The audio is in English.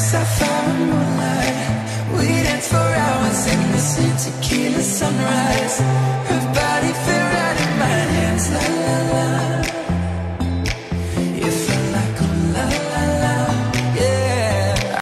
sapphire moonlight. We danced for hours in the same tequila sunrise. Her body